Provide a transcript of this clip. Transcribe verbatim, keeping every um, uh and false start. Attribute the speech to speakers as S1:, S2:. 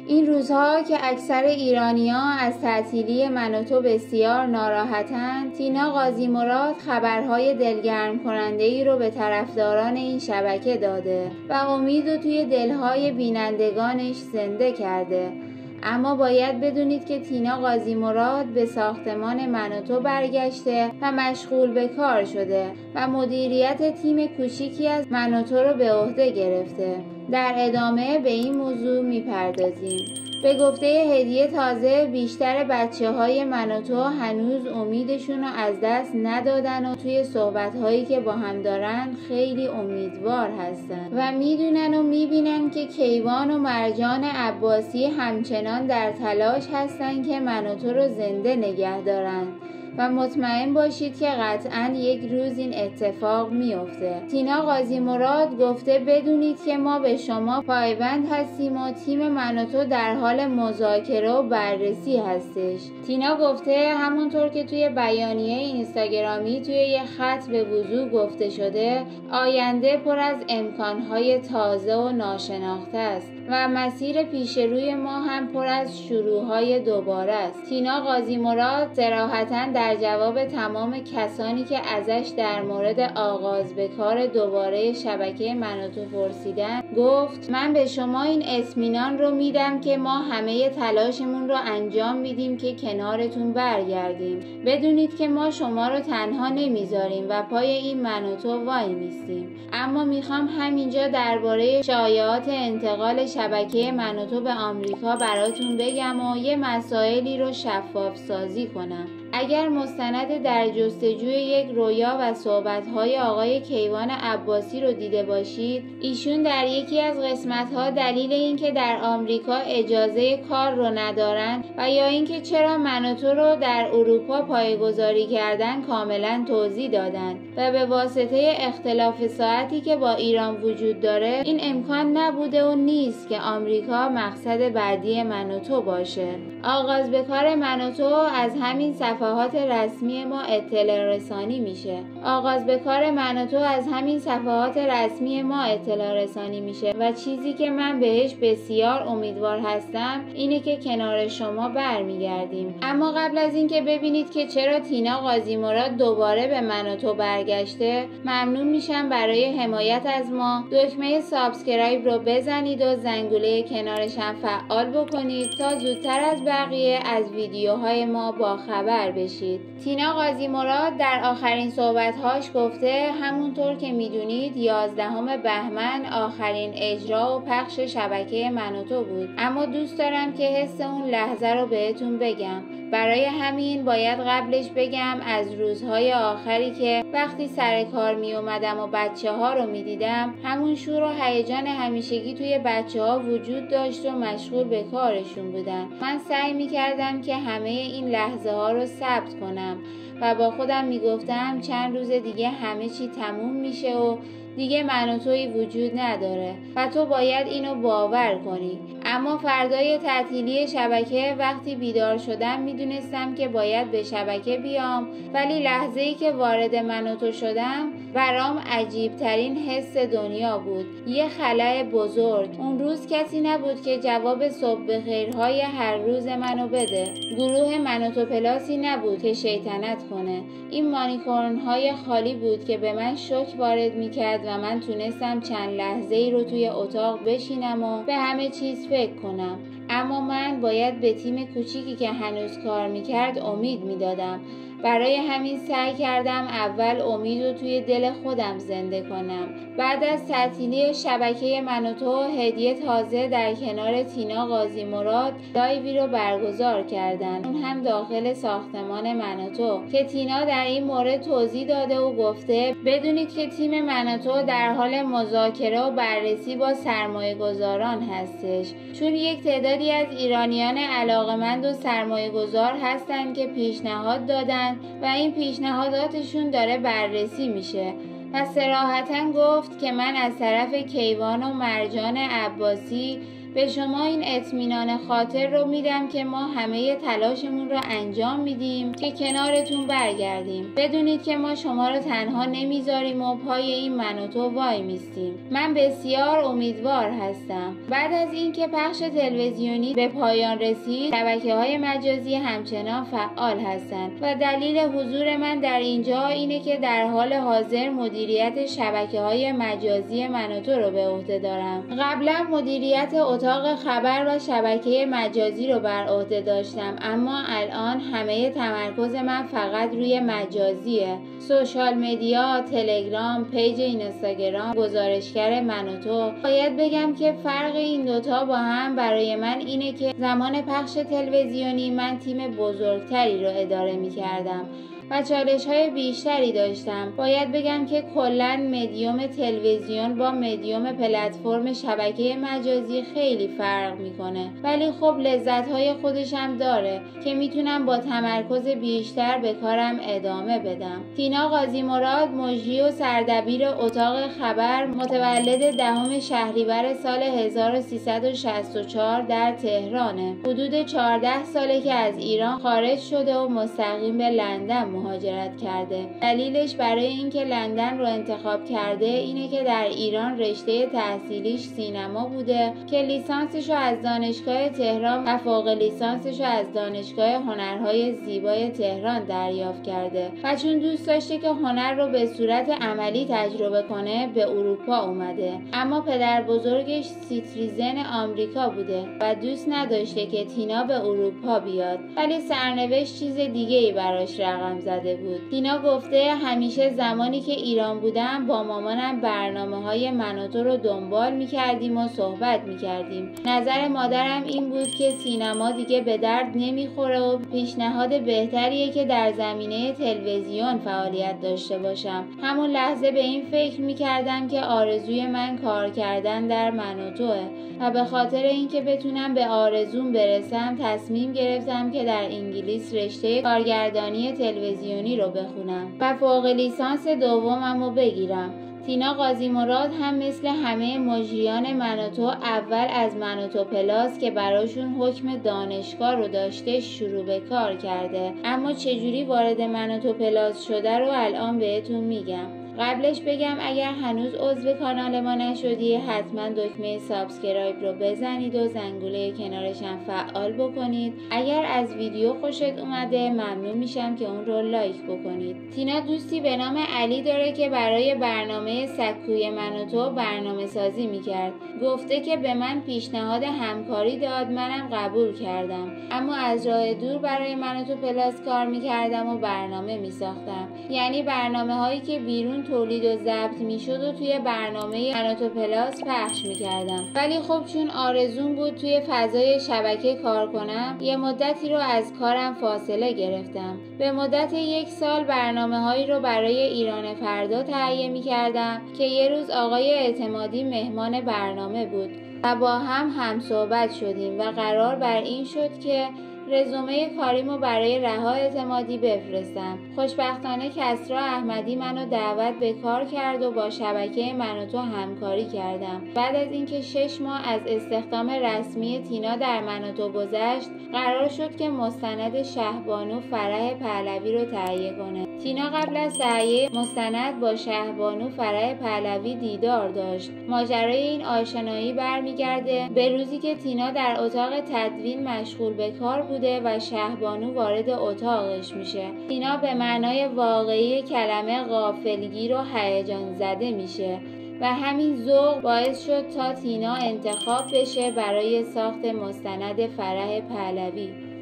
S1: این روزها که اکثر ایرانیان از تعطیلی من و تو بسیار ناراحتند، تینا قاضی‌مراد خبرهای دلگرم کننده ای رو به طرفداران این شبکه داده و امید رو توی دلهای بینندگانش زنده کرده. اما باید بدونید که تینا قاضی‌مراد به ساختمان من و تو برگشته و مشغول به کار شده و مدیریت تیم کوچیکی از من و تو رو به عهده گرفته. در ادامه به این موضوع میپردازیم. به گفته هدیه تازه، بیشتر بچه های من و تو هنوز امیدشون رو از دست ندادن و توی صحبت‌هایی که با هم دارن خیلی امیدوار هستن و میدونن و میبینن که کیوان و مرجان عباسی همچنان در تلاش هستن که من و تو رو زنده نگه دارن و مطمئن باشید که قطعاً یک روز این اتفاق میفته. تینا قاضی‌مراد گفته بدونید که ما به شما پایبند هستیم و تیم من و تو در حال مذاکره و بررسی هستش. تینا گفته همونطور که توی بیانیه اینستاگرامی توی یه خط به وضوح گفته شده، آینده پر از امکانهای تازه و ناشناخته است و مسیر پیش روی ما هم پر از شروعهای دوباره است. تینا قاضی‌مراد صراحتاً در جواب تمام کسانی که ازش در مورد آغاز به کار دوباره شبکه من و تو پرسیدن گفت من به شما این اطمینان رو میدم که ما همه تلاشمون رو انجام میدیم که کنارتون برگردیم. بدونید که ما شما رو تنها نمیذاریم و پای این من و تو وای میستیم. اما میخوام همینجا درباره شایعات انتقال شبکه من و تو به آمریکا براتون بگم و یه مسائلی رو شفاف سازی کنم. اگر مستند در جستجوی یک رویا و صحبت‌های آقای کیوان عباسی رو دیده باشید، ایشون در یکی از قسمت‌ها دلیل اینکه در آمریکا اجازه کار رو ندارن و یا اینکه چرا من و تو رو در اروپا پایه‌گذاری کردن کاملا توضیح دادن و به واسطه اختلاف ساعتی که با ایران وجود داره این امکان نبوده و نیست که آمریکا مقصد بعدی من و تو باشه. آغاز به کار من و تو از همین صفحات رسمی ما اطلاع رسانی میشه. آغاز به کار من و تو از همین صفحات رسمی ما اطلاع رسانی میشه و چیزی که من بهش بسیار امیدوار هستم اینه که کنار شما برمیگردیم. اما قبل از اینکه ببینید که چرا تینا قاضی‌مراد دوباره به من و تو برگشته، ممنون میشم برای حمایت از ما دکمه سابسکرایب رو بزنید و زنگوله کنارش هم فعال بکنید تا زودتر از بقیه از ویدیوهای ما با خبر بشید. تینا قاضی‌مراد در آخرین صحبت‌هاش گفته همونطور که میدونید یازدهم بهمن آخرین اجرا و پخش شبکه من و تو بود، اما دوست دارم که حس اون لحظه رو بهتون بگم. برای همین باید قبلش بگم از روزهای آخری که وقتی سر کار می اومدم و بچه ها رو می دیدم، همون شور و هیجان همیشگی توی بچه ها وجود داشت و مشغول به کارشون بودن. من سعی می کردم که همه این لحظه ها رو ثبت کنم و با خودم می گفتم چند روز دیگه همه چی تموم میشه و دیگه من و تویی وجود نداره و تو باید اینو باور کنی. اما فردای تعطیلی شبکه وقتی بیدار شدم میدونستم که باید به شبکه بیام، ولی لحظه‌ای که وارد من و تو شدم برام عجیب ترین حس دنیا بود. یه خلأ بزرگ. اون روز کسی نبود که جواب صبح بخیرهای هر روز منو بده. گروه من و تو پلاسی نبود که شیطنت کنه. این مانیکورن‌های خالی بود که به من شوک وارد میکرد و من تونستم چند لحظه ای رو توی اتاق بشینم و به همه چیز فکر کنم. اما من باید به تیم کوچیکی که هنوز کار میکرد امید میدادم. برای همین سعی کردم اول امید رو توی دل خودم زنده کنم. بعد از تعطیلی شبکه من و تو، هدیه تازه در کنار تینا قاضی‌مراد لایوی رو برگزار کردن، اون هم داخل ساختمان من و تو، که تینا در این مورد توضیح داده و گفته بدونید که تیم من و تو در حال مذاکره و بررسی با سرمایه گذاران هستش، چون یک تعدادی از ایرانیان علاقمند و سرمایه گذار هستن که پیشنهاد دادن و این پیشنهاداتشون داره بررسی میشه. و صراحتاً گفت که من از طرف کیوان و مرجان عباسی به شما این اطمینان خاطر رو میدم که ما همه تلاشمون رو انجام میدیم که کنارتون برگردیم. بدونید که ما شما رو تنها نمیذاریم و پای این من و تو وای میستیم. من بسیار امیدوار هستم. بعد از اینکه پخش تلویزیونی به پایان رسید، شبکه‌های مجازی همچنان فعال هستند و دلیل حضور من در اینجا اینه که در حال حاضر مدیریت شبکه‌های مجازی من و تو رو به عهده دارم. قبلا مدیریت اتاق خبر و شبکه مجازی رو بر عهده داشتم، اما الان همه تمرکز من فقط روی مجازیه. سوشال مدیا، تلگرام، پیج اینستاگرام، گزارشگر من و تو. باید بگم که فرق این دوتا با هم برای من اینه که زمان پخش تلویزیونی من تیم بزرگتری رو اداره می کردم و چالش های بیشتری داشتم. باید بگم که کلاً مدیوم تلویزیون با مدیوم پلتفرم شبکه مجازی خیلی فرق میکنه، ولی خب لذت های خودش هم داره که میتونم با تمرکز بیشتر به کارم ادامه بدم. تینا قاضی مراد، مجری و سردبیر اتاق خبر، متولد دهم شهریور سال هزار و سیصد و شصت و چهار در تهرانه. حدود چهارده ساله که از ایران خارج شده و مستقیم به لندن مهاجرت کرده. دلیلش برای اینکه لندن رو انتخاب کرده اینه که در ایران رشته تحصیلیش سینما بوده که لیسانسش رو از دانشگاه تهران و فوق لیسانسش رو از دانشگاه هنرهای زیبای تهران دریافت کرده و چون دوست داشته که هنر رو به صورت عملی تجربه کنه به اروپا اومده. اما پدر بزرگش سیتیزن آمریکا بوده و دوست نداشته که تینا به اروپا بیاد، ولی سرنوشت چیز دیگه ای براش رقم زده بود. تینا گفته همیشه زمانی که ایران بودم با مامانم برنامه‌های من و تو رو دنبال می‌کردیم و صحبت می‌کردیم. نظر مادرم این بود که سینما دیگه به درد نمیخوره و پیشنهاد بهتریه که در زمینه تلویزیون فعالیت داشته باشم. همون لحظه به این فکر می‌کردم که آرزوی من کار کردن در من و توه و به خاطر اینکه بتونم به آرزوم برسم تصمیم گرفتم که در انگلیس رشته کارگردانی تلویزیونی رو بخونم و فوق لیسانس دومم رو بگیرم. تینا قاضی مراد هم مثل همه مجریان من و تو اول از من و تو پلاس که براشون حکم دانشگاه رو داشته شروع به کار کرده، اما چجوری وارد من و تو پلاس شده رو الان بهتون میگم. قبلش بگم اگر هنوز عضو کانال ما نشدی حتما دکمه سابسکرایب رو بزنید و زنگوله کنارش هم فعال بکنید. اگر از ویدیو خوشت اومده ممنون میشم که اون رو لایک بکنید. تینا دوستی به نام علی داره که برای برنامه سکوی من و تو برنامه سازی میکرد. گفته که به من پیشنهاد همکاری داد، منم قبول کردم، اما از راه دور برای من و تو پلاس کار میکردم و برنامه میساختم. یعنی برنامه هایی که بیرون تولید و ضبط میشد و توی برنامه من و تو پلاس پخش میکردم. ولی خب چون آرزوم بود توی فضای شبکه کار کنم، یه مدتی رو از کارم فاصله گرفتم. به مدت یک سال برنامه هایی رو برای ایران فردا تهیه میکردم که یه روز آقای اعتمادی مهمان برنامه بود و با هم هم صحبت شدیم و قرار بر این شد که رزومه کاریمو برای رها اعتمادی بفرستم. خوشبختانه کسرا احمدی منو دعوت به کار کرد و با شبکه من و تو همکاری کردم. بعد از اینکه شش ماه از استخدام رسمی تینا در من و تو گذشت، قرار شد که مستند شهبانو فرح پهلوی رو تهیه کنه. تینا قبل از تهیه مستند با شهبانو فرح پهلوی دیدار داشت. ماجرای این آشنایی برمیگرده به روزی که تینا در اتاق تدوین مشغول به کار بود و شهبانو وارد اتاقش میشه. تینا به معنای واقعی کلمه غافلگیر و هیجان زده میشه و همین ذوق باعث شد تا تینا انتخاب بشه برای ساخت مستند فرح پهلوی.